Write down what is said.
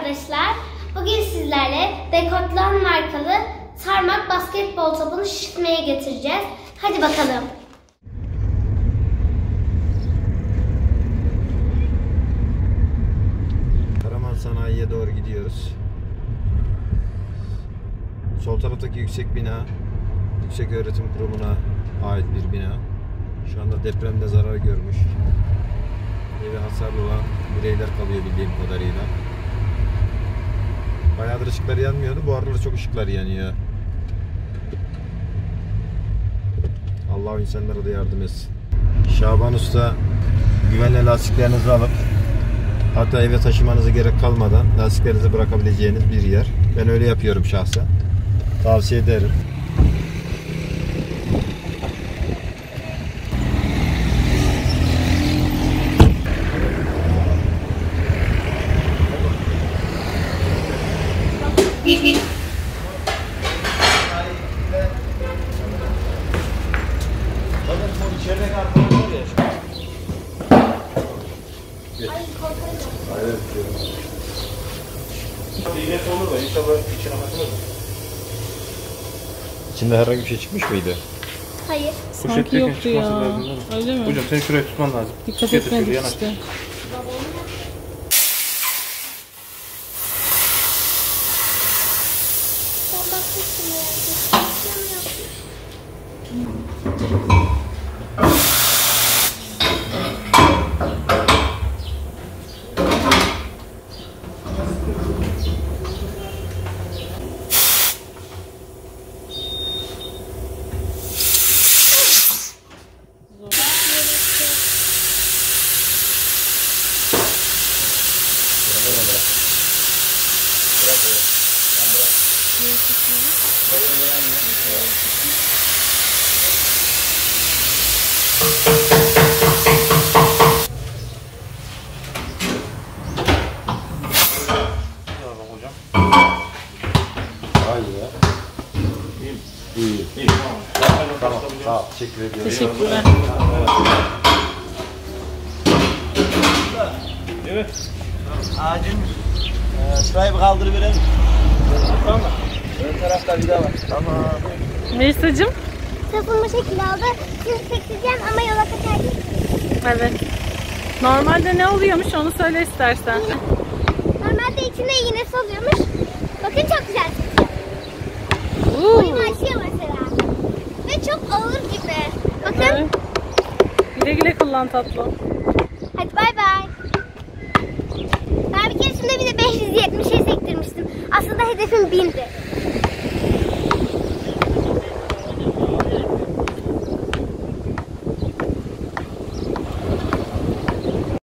arkadaşlar. Bugün sizlerle Decathlon markalı sarmak basketbol topunu şişirtmeye getireceğiz. Hadi bakalım. Karaman Sanayi'ye doğru gidiyoruz. Sol taraftaki yüksek bina Yükseköğretim Kurumu'na ait bir bina. Şu anda depremde zarar görmüş. Evi hasarlı olan bireyler kalıyor bildiğim kadarıyla. Bayağıdır ışıklar yanmıyordu. Bu aralar çok ışıklar yanıyor. Allah insanlara da yardım etsin. Şaban Usta güvenli lastiklerinizi alıp hatta eve taşımanıza gerek kalmadan lastiklerinizi bırakabileceğiniz bir yer. Ben öyle yapıyorum şahsen. Tavsiye ederim. İçinde herhangi bir şey çıkmış mıydı? Hayır. Sanki yoktu ya. Öyle mi? Hocam sen şuraya tutman lazım. Dikkat etmedik işte. Tamam, sağ ol. Teşekkür ediyorum. Teşekkürler. Evet. Ağacın şurayı bir kaldırıverelim. Tamam. Ön tarafta bir daha var. Tamam. Melisa'cığım. Topum bu şekilde oldu. Şimdi çektireceğim ama yola kaçarken. Evet. Normalde ne oluyormuş onu söyle istersen. Normalde içinde iğnesi oluyormuş. Bakın çok güzel çıkıyor. Oyun açıyor mesela. Ve çok ağır gibi. Bakın. Evet. Güle güle kullan tatlım. Hadi bay bay. Ben bir keresinde bir de 570'e sektirmiştim. Aslında hedefim 1000'di.